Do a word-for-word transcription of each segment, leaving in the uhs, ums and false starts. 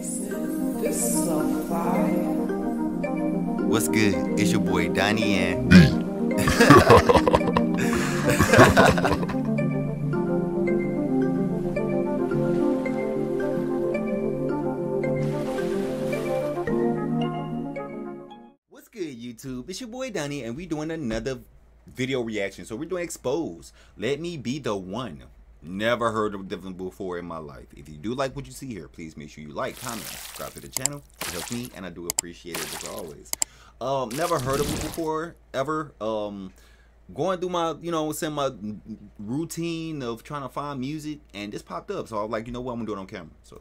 This is so fire. What's good? It's your boy Donnie and What's good, YouTube? It's your boy Donnie and we doing another video reaction. So we're doing Expose. Let Me Be the One. Never heard of them before in my life. If you do like what you see here, please make sure you like, comment, subscribe to the channel. It helps me and I do appreciate it as always. Um, never heard of them before, ever. Um, going through my, you know, saying my routine of trying to find music, and this popped up. So I was like, you know what, I'm gonna do it on camera. So.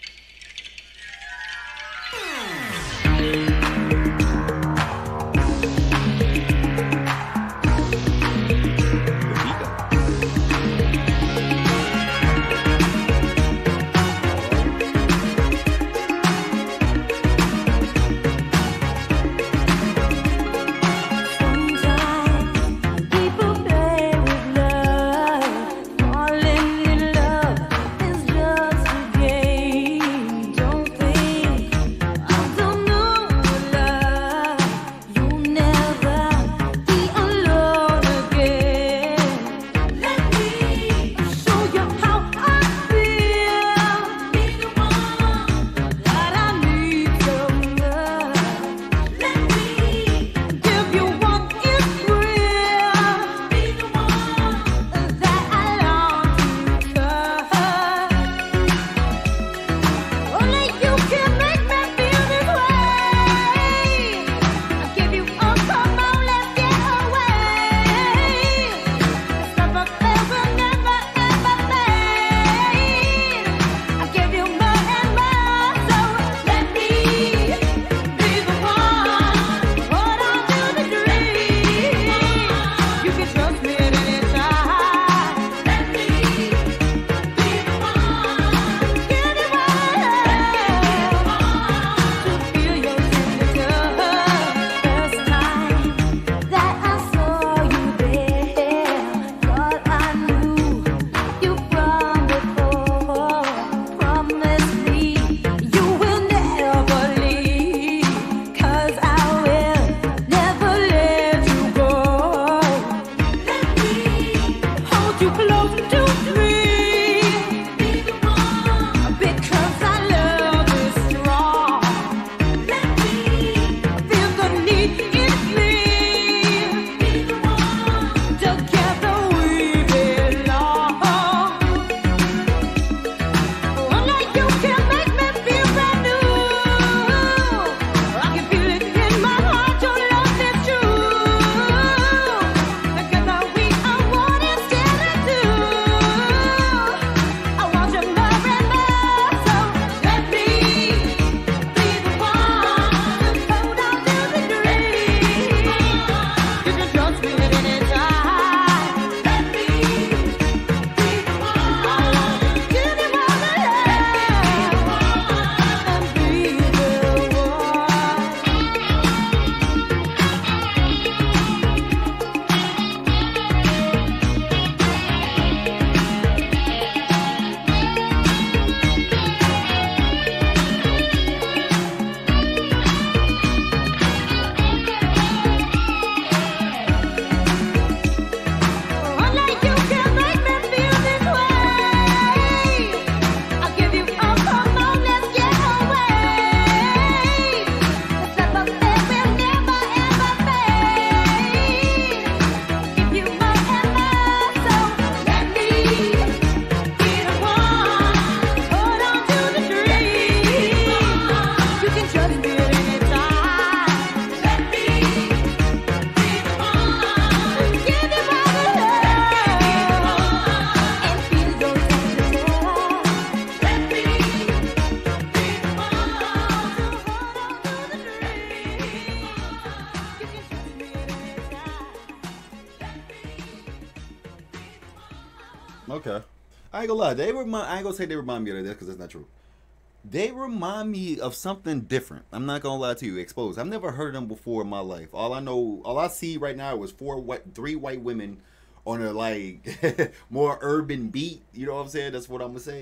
Okay. I ain't gonna lie. They remind. I ain't gonna say they remind me of this because that's not true. They remind me of something different. I'm not gonna lie to you. Exposed. I've never heard of them before in my life. All I know, all I see right now is four white, three white women on a like more urban beat. You know what I'm saying? That's what I'm gonna say.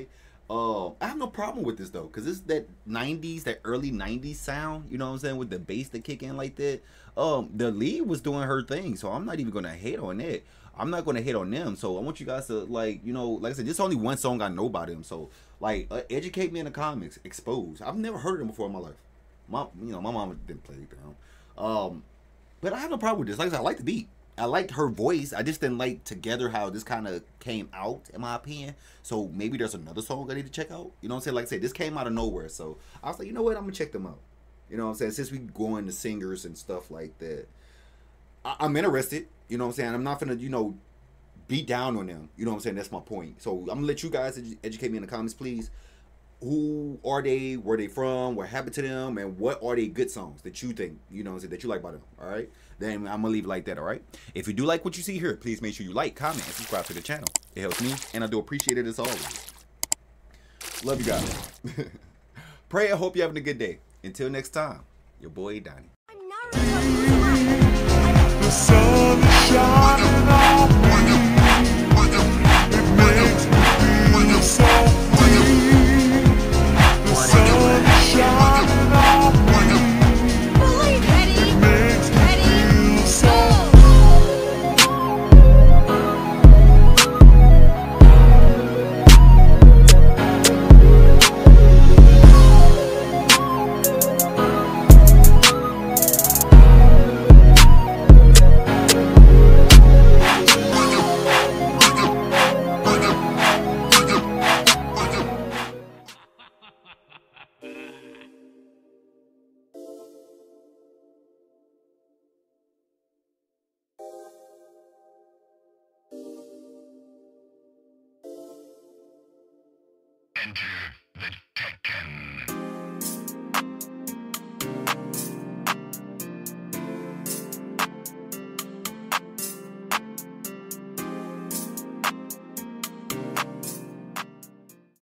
Uh, I have no problem with this though, cause it's that nineties, that early nineties sound. You know what I'm saying, with the bass that kick in like that. Um, the lead was doing her thing, so I'm not even gonna hate on it. I'm not gonna hate on them. So I want you guys to, like, you know, like I said, this is only one song I know about them. So like, uh, educate me in the comics. Expose. I've never heard of them before in my life. My, you know, my mom didn't play them. Um, but I have no problem with this. Like I said, I like the beat. I liked her voice. I just didn't like together how this kind of came out, in my opinion. So maybe there's another song I need to check out. You know what I'm saying? Like I said, this came out of nowhere. So I was like, you know what? I'm going to check them out. You know what I'm saying? Since we go into singers and stuff like that, I I'm interested. You know what I'm saying? I'm not going to, you know, beat down on them. You know what I'm saying? That's my point. So I'm going to let you guys edu educate me in the comments, please. Who are they? Where they from? What happened to them? And what are they good songs that you think, you know, that you like about them? All right. Then I'm gonna leave it like that. All right. If you do like what you see here, please make sure you like, comment, and subscribe to the channel. It helps me, and I do appreciate it as always. Love you guys. Pray I hope you're having a good day. Until next time, your boy Donnie. The sun shines.